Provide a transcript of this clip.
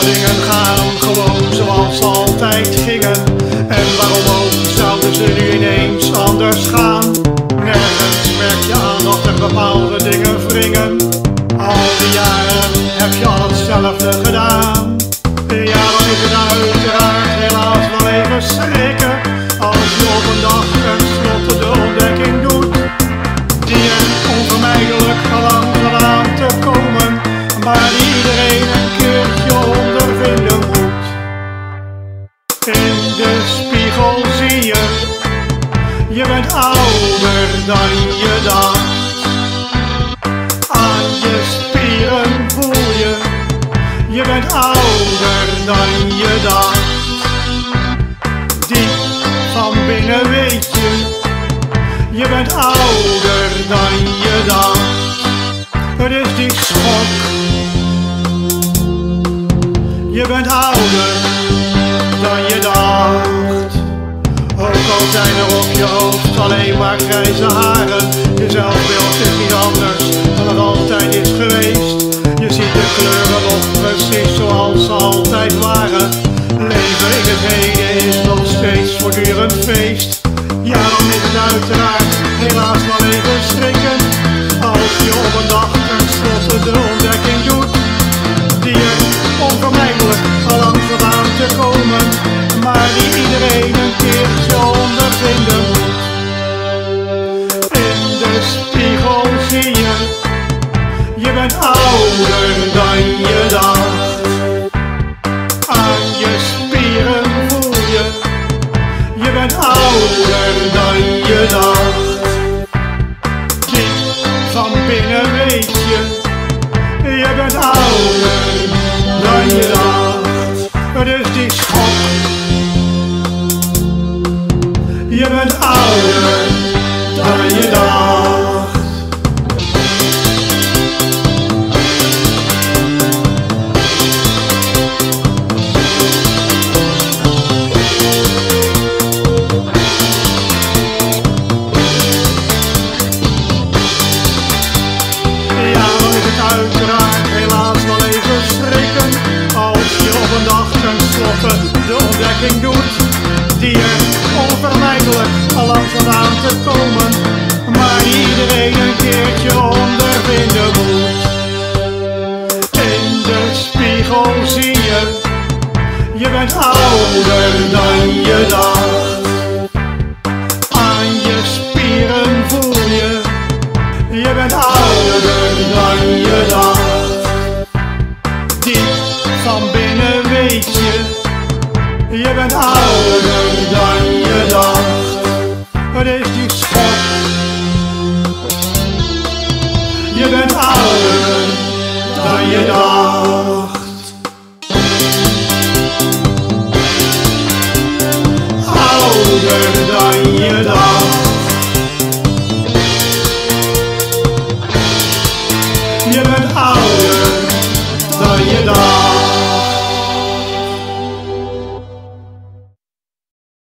dingen gaan gewoon zoals ze altijd gingen. En waarom ook zouden ze nu ineens anders gaan? Nergens merk je aan dat er bepaalde dingen wringen. Al die jaren heb je al hetzelfde gedaan. Ja, dan is het uiteraard helaas wel even schrikken als je op een dag tenslotte de ontdekking doet die er onvermijdelijk lang zal aan te komen, maar die iedereen een keertje ondervinden moet. In de spiegel zie je, je bent ouder dan je dacht. Aan je spieren voel je, je bent ouder dan je dacht. Diep van binnen weet je, je bent ouder dan je dacht. Het is die schok, je bent ouder dan je dacht. Ook al zijn er op je hoofd alleen maar grijze haren, je zelfbeeld is niet anders dan het altijd is geweest. Je ziet de kleuren nog precies zoals ze altijd waren. Leven in het heden is nog steeds voortdurend feest. Ja, dan is het uiteraard helaas wel even schrikken als je op een dag tenslotte de ontdekking doet die er onvermijdelijk al lang zat aan te komen, maar die iedereen een keertje ondervinden moet. In de spiegel zie je, je bent ouder dan je dacht. Aan je spieren voel je, je bent ouder dan je dacht. Diep van binnen weet je, je bent ouder dan je dacht. Het is die schok, je bent ouder dan je dacht. Uiteraard helaas wel even schrikken als je op een dag tenslotte de ontdekking doet die er onvermijdelijk al lang zat aan te komen, maar die iedereen een keertje ondervinden moet. In de spiegel zie je, je bent ouder dan je dacht. Aan je spieren voel je, je bent ouder dan je dacht. Diep van binnen weet je, je bent ouder dan je dacht. Het is die schok, je bent ouder dan je dacht. Ouder dan je dacht. Je bent ouder